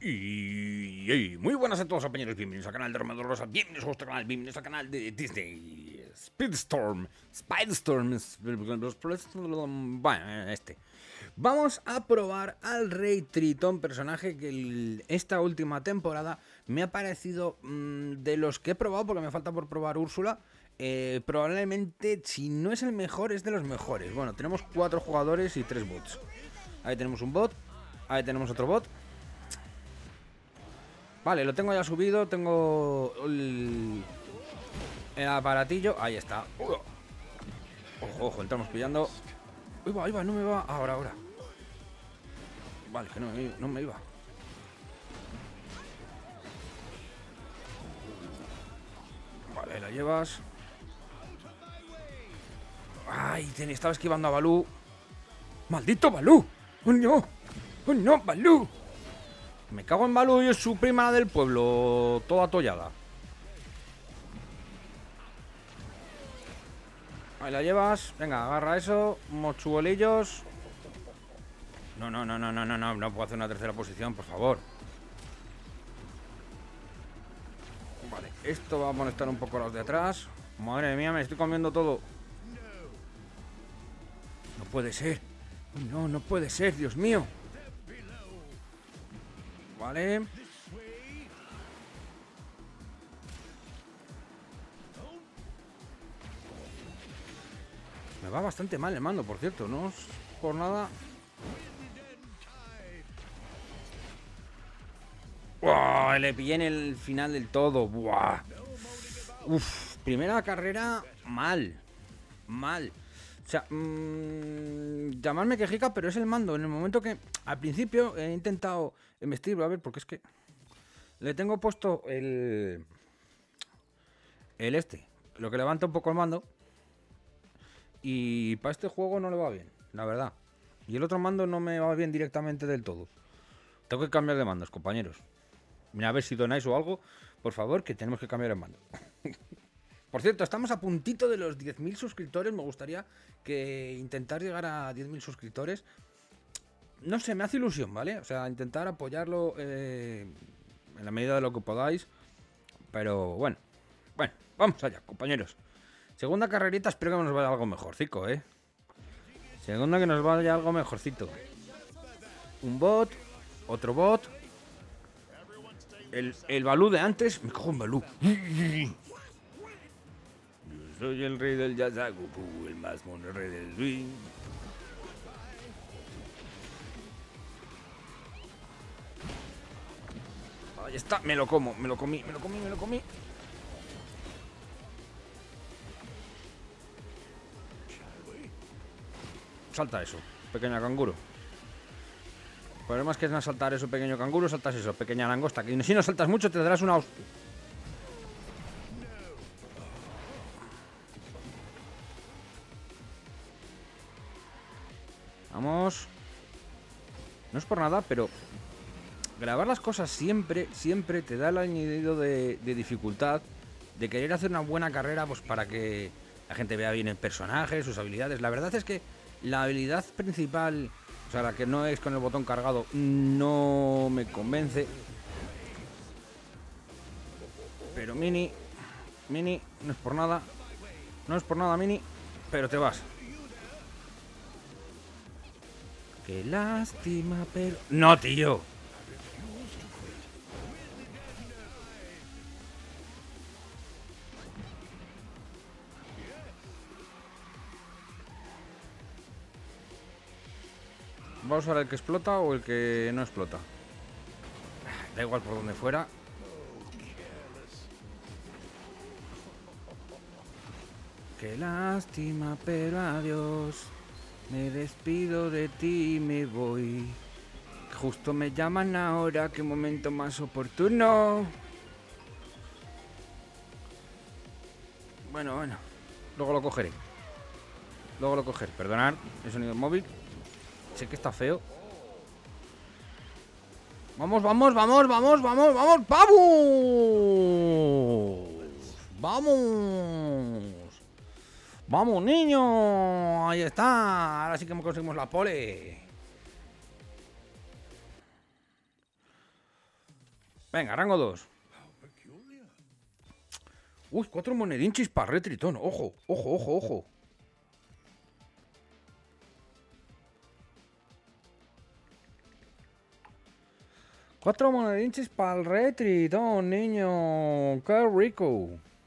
Y muy buenas a todos, compañeros. Bienvenidos al canal de Romero Rosa. Bienvenidos a vuestro canal. Bienvenidos al canal de Disney Speedstorm. Bueno, vamos a probar al Rey Tritón, personaje que esta última temporada me ha parecido de los que he probado, porque me falta por probar Úrsula. Probablemente, si no es el mejor, es de los mejores. Bueno, tenemos 4 jugadores y 3 bots. Ahí tenemos un bot. Ahí tenemos otro bot. Vale, lo tengo ya subido. Tengo el aparatillo. Ahí está. Ojo, ojo, entramos pillando. Ahí va, no me va. Ahora. Vale, que no me iba. Vale, la llevas. Ay, estaba esquivando a Balú. ¡Maldito Balú! ¡Oh no! ¡Oh no, Balú! Me cago en Balú y es su prima del pueblo, toda atollada. Ahí la llevas. Venga, agarra eso. Mochuelillos. No puedo hacer una tercera posición, por favor. Vale, esto va a molestar un poco a los de atrás. Madre mía, me estoy comiendo todo. No puede ser. No puede ser, Dios mío. Vale. Me va bastante mal el mando, por cierto. No es por nada. ¡Buah! Le pillé en el final del todo. ¡Buah! Uf, primera carrera mal. O sea, llamarme quejica, pero es el mando. En el momento que al principio he intentado investirlo, a ver, porque es que le tengo puesto lo que levanta un poco el mando. Y para este juego no le va bien, la verdad. Y el otro mando no me va bien directamente del todo. Tengo que cambiar de mandos, compañeros. Mira, a ver si donáis o algo, por favor, que tenemos que cambiar el mando. Por cierto, estamos a puntito de los 10.000 suscriptores. Me gustaría que intentar llegar a 10.000 suscriptores. No sé, me hace ilusión, ¿vale? O sea, intentar apoyarlo en la medida de lo que podáis. Pero bueno, vamos allá, compañeros. Segunda carrerita, espero que nos vaya algo mejorcico, ¿eh? Segunda que nos vaya algo mejorcito. Un bot, otro bot. El Balú de antes. Me cago en Balú. Soy el rey del Yazagoku, el más mono rey del swing. Ahí está, me lo comí. Salta eso, pequeño canguro. El problema es que es no saltar eso, pequeño canguro, saltas eso, pequeña langosta. Que si no saltas mucho te darás una hostia. Vamos. No es por nada, pero grabar las cosas siempre te da el añadido de dificultad, de querer hacer una buena carrera, pues para que la gente vea bien el personaje, sus habilidades. La verdad es que la habilidad principal, o sea, la que no es con el botón cargado, no me convence. Pero Mini, no es por nada. No es por nada, Mini, pero te vas. Qué lástima, pero... ¡No, tío! ¿Vamos a usar el que explota o el que no explota? Da igual por donde fuera. Qué lástima, pero adiós. Me despido de ti y me voy. Justo me llaman ahora, qué momento más oportuno. Bueno. Luego lo cogeré. Perdonad el sonido móvil. Sé que está feo. Vamos. ¡Vamos! ¡Vamos, niño! Ahí está. Ahora sí que conseguimos la pole. Venga, rango 2. Uy, 4 monedinchis para Red Tritón. Ojo, ojo, ojo, ojo. Cuatro monedinchis para el Red Tritón, niño. Qué rico.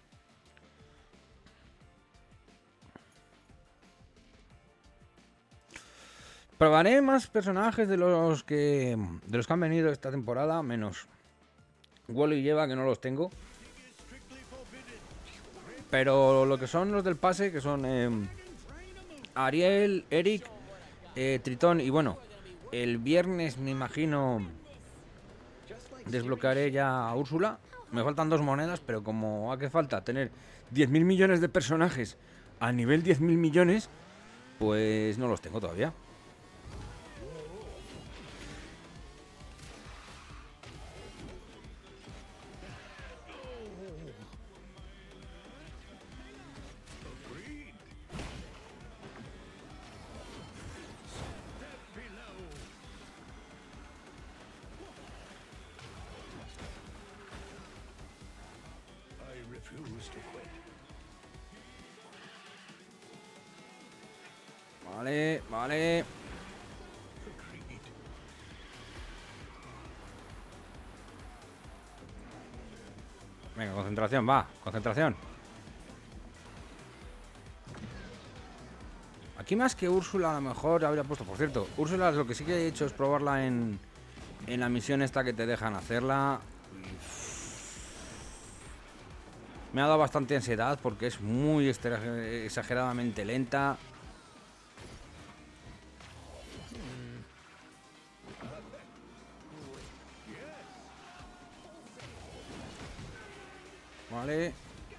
Probaré más personajes de los que han venido esta temporada, menos Wally y Eva, que no los tengo. Pero lo que son los del pase, que son Ariel, Eric, Tritón y bueno, el viernes me imagino desbloquearé ya a Úrsula. Me faltan 2 monedas, pero como hace falta tener 10.000 millones de personajes a nivel 10.000 millones, pues no los tengo todavía. Vale, vale. Venga, concentración, va, concentración. Aquí más que Úrsula a lo mejor habría puesto, por cierto, Úrsula lo que sí que he hecho es probarla en la misión esta que te dejan hacerla. Me ha dado bastante ansiedad porque es muy exageradamente lenta. Vale.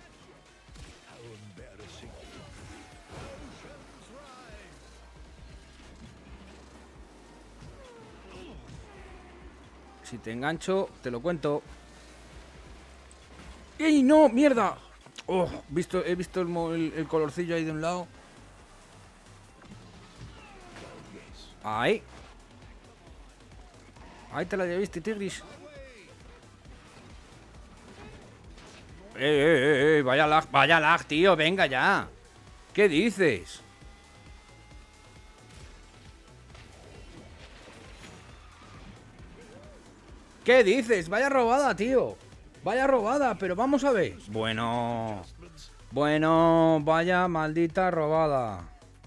Si te engancho, te lo cuento. ¡Ey, no! ¡Mierda! Oh, he visto el colorcillo ahí de un lado. Ahí. Ahí te la llevaste, Tigris. Vaya lag, tío, venga ya. ¿Qué dices? ¿Qué dices? Vaya robada, tío. Vaya robada, pero vamos a ver. Bueno, vaya maldita robada.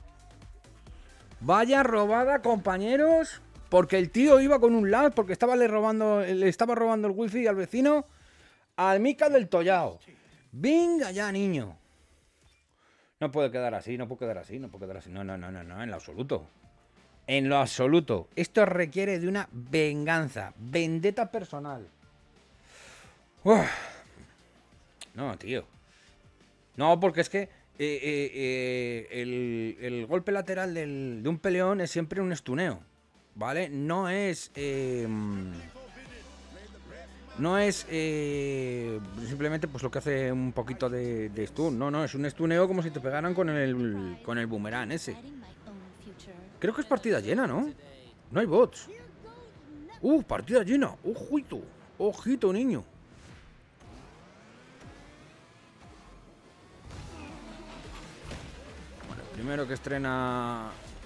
Vaya robada, compañeros. Porque el tío iba con un lag, porque le estaba robando el wifi al vecino. Al Mica del Tollao. Venga ya, niño. No puede quedar así, no puede quedar así, no puede quedar así. No, en lo absoluto. En lo absoluto. Esto requiere de una venganza. Vendetta personal. Uf. No, tío. No, porque es que el golpe lateral de un peleón es siempre un estuneo. ¿Vale? No es... no es simplemente pues lo que hace un poquito de stun. No, es un stuneo como si te pegaran con el boomerang ese. Creo que es partida llena, ¿no? No hay bots. Partida llena. Ojito. Ojito, niño. Bueno, primero que estrena...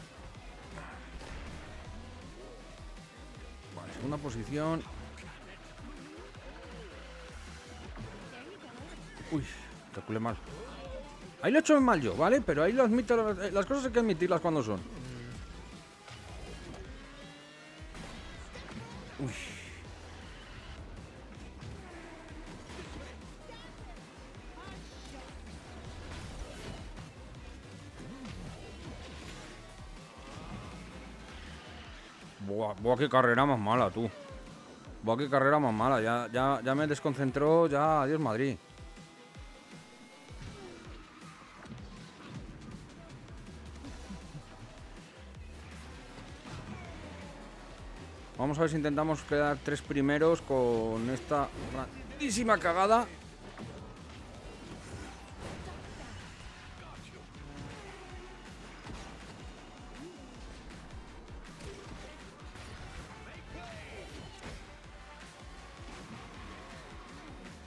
Vale, segunda posición. Uy, calculé mal. Ahí lo he hecho mal yo, ¿vale? Pero ahí lo admito, las cosas hay que admitirlas cuando son. Uy. Buah, qué carrera más mala, tú. Buah, qué carrera más mala. Ya me desconcentró, ya. Adiós, Madrid. Vamos a ver si intentamos quedar 3 primeros con esta grandísima cagada.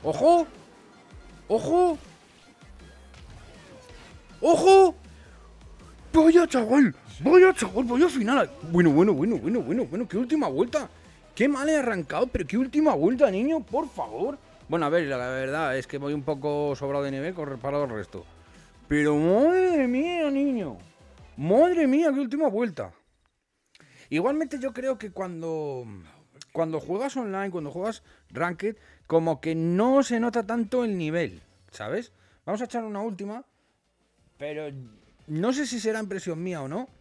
¡Ojo! ¡Ojo! ¡Ojo! ¡Vaya chaval! ¡Vaya chaval! ¡Vaya final! Bueno, qué última vuelta. Qué mal he arrancado, pero qué última vuelta, niño, por favor. Bueno, a ver, la verdad es que voy un poco sobrado de nivel comparado al resto. Pero madre mía, niño. Madre mía, qué última vuelta. Igualmente yo creo que cuando juegas online, cuando juegas Ranked, como que no se nota tanto el nivel, ¿sabes? Vamos a echar una última, pero no sé si será impresión mía o no,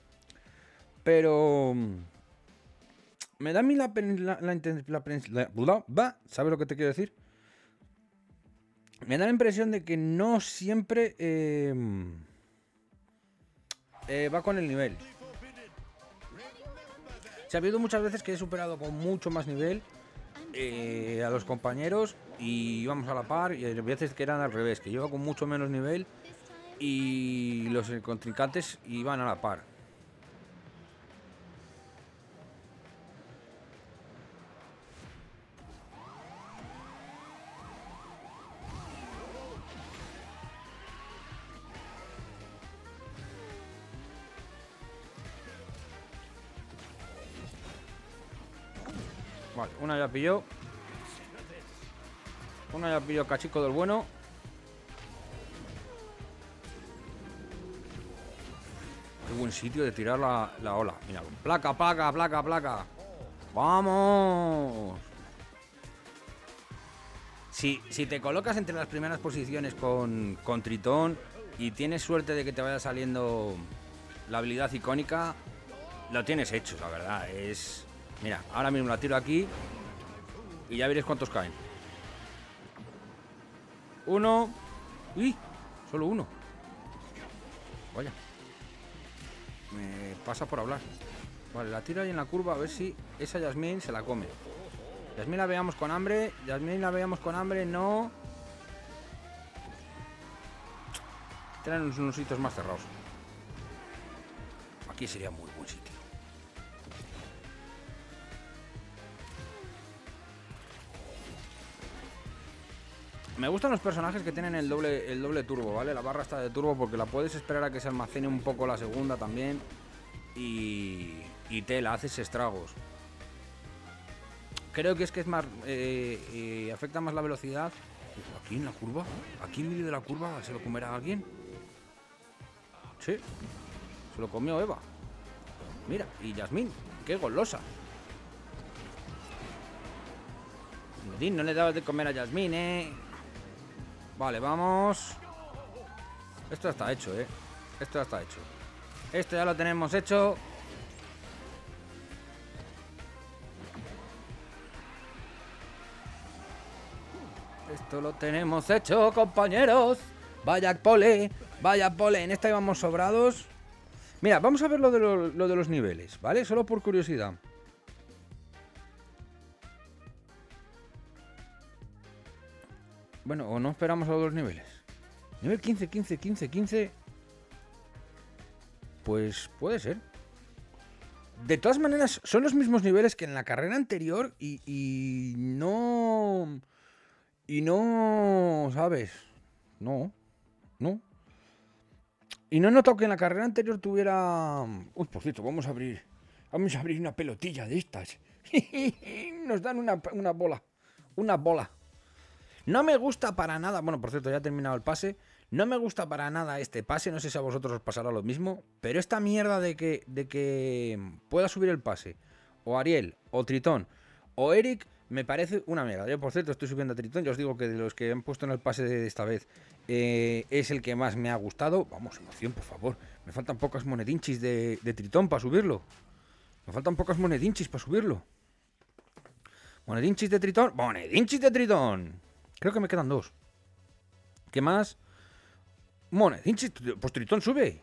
pero me da a mí ¿sabes lo que te quiero decir? Me da la impresión de que no siempre va con el nivel. Se ha habido muchas veces que he superado con mucho más nivel a los compañeros y íbamos a la par, y hay veces que eran al revés, que yo iba con mucho menos nivel y los contrincantes iban a la par. Vale, una ya pilló. Una ya pilló cachico del bueno. Qué buen sitio de tirar la ola. Mira, placa. ¡Vamos! Si te colocas entre las primeras posiciones con Tritón y tienes suerte de que te vaya saliendo la habilidad icónica, lo tienes hecho, la verdad. Mira, ahora mismo la tiro aquí y ya veréis cuántos caen. Uno. ¡Uy! Solo uno. Vaya. Me pasa por hablar. Vale, la tiro ahí en la curva a ver si esa Yasmín se la come. Yasmín la veamos con hambre. No. Tienen unos sitios más cerrados. Aquí sería muy buen sitio. Me gustan los personajes que tienen el doble turbo, ¿vale? La barra está de turbo porque la puedes esperar a que se almacene un poco la segunda también. Y la haces estragos. Creo que es más... afecta más la velocidad. ¿Aquí en la curva? ¿Aquí en medio de la curva se lo comerá alguien? Sí. Se lo comió Eva. Mira, y Yasmín. ¡Qué golosa! No le dabas de comer a Yasmín, ¿eh? Vale, vamos. Esto ya está hecho, ¿eh? Esto ya está hecho. Esto ya lo tenemos hecho. Esto lo tenemos hecho, compañeros. Vaya pole, vaya pole. En esta íbamos sobrados. Mira, vamos a ver lo de los niveles, ¿vale? Solo por curiosidad. Bueno, o no esperamos a los niveles. Nivel 15. Pues puede ser. De todas maneras, son los mismos niveles que en la carrera anterior y no... Y no... ¿Sabes? No. Y no he notado que en la carrera anterior tuviera... Uy, por cierto, vamos a abrir una pelotilla de estas. Nos dan una bola. Una bola. No me gusta para nada... Bueno, por cierto, ya he terminado el pase. No me gusta para nada este pase. No sé si a vosotros os pasará lo mismo. Pero esta mierda de que pueda subir el pase o Ariel, o Tritón, o Eric, me parece una mierda. Yo, por cierto, estoy subiendo a Tritón. Ya os digo que de los que han puesto en el pase de esta vez es el que más me ha gustado. Vamos, emoción, por favor. Me faltan pocas monedinchis de Tritón para subirlo. Monedinchis de Tritón. Creo que me quedan 2. ¿Qué más? Monedinchis. Pues Tritón sube.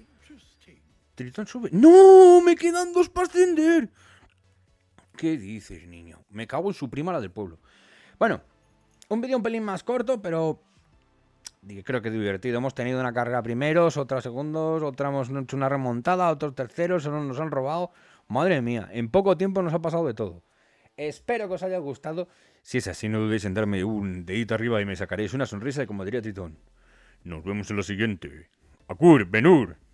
¡No! Me quedan 2 para ascender. ¿Qué dices, niño? Me cago en su prima, la del pueblo. Bueno, un vídeo un pelín más corto, pero creo que es divertido. Hemos tenido una carrera primeros, otra segundos, otra hemos hecho una remontada, otros terceros, nos han robado. Madre mía, en poco tiempo nos ha pasado de todo. Espero que os haya gustado. Si es así, no dudéis en darme un dedito arriba y me sacaréis una sonrisa y como diría Tritón. Nos vemos en la siguiente. Akur, Benur.